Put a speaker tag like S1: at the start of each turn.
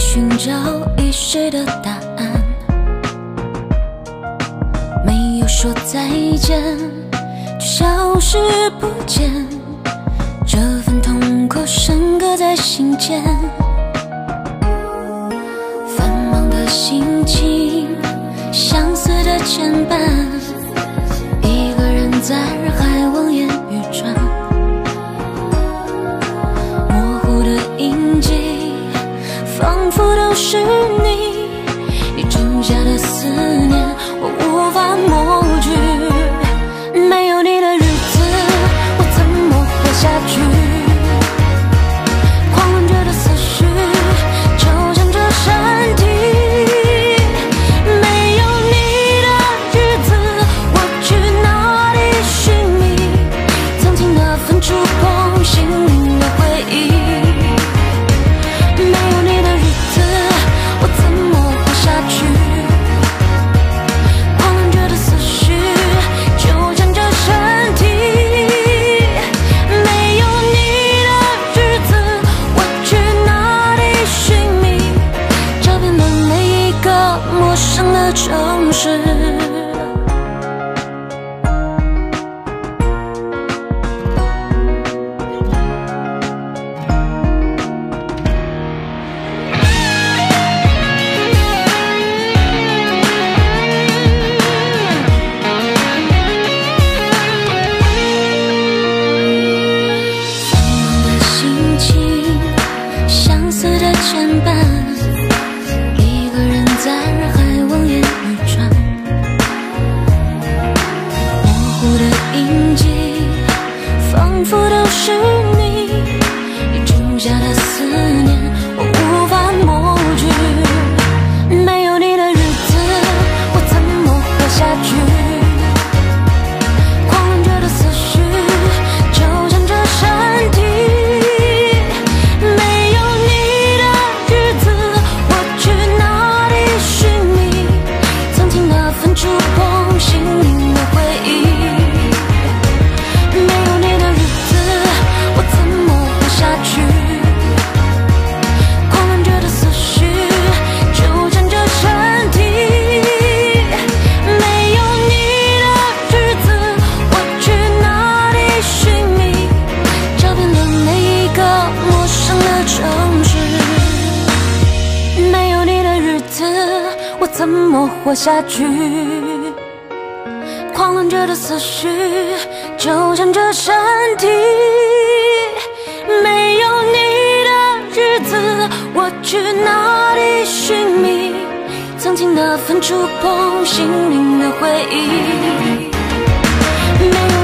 S1: 寻找遗失的答案，没有说再见，就消失不见，这份痛苦深刻在心间。繁忙的心情，相思的牵绊，一个人在人海望眼欲穿，模糊的印记仿佛都是你种下的思念，我无法抹去。没有你的日子，我怎么活下去？狂乱着的思绪，就像这身体。没有你的日子，我去哪里寻觅曾经那份触碰心灵的回忆？没有你的日子，我怎么活下去？狂乱着的思绪，就像这身体。没有你的日子，我去哪里寻觅找遍了每一个陌生的城市。相思的牵绊，一个人在人海望眼欲穿，模糊的印记仿佛都是你种下的思念，我无法抹去。没有你的日子，我怎么活下去？狂乱着的思绪，就像这身体。触碰心灵的回忆，没有你的日子，我怎么活下去？狂乱着的思绪，就像这身体。没有你的日子，我去哪里寻觅找遍了每一个陌生的城市？没有你的日子，我怎么活下去？狂乱着的思绪，就像这身体。没有你的日子，我去哪里寻觅曾经那份触碰心灵的回忆？没有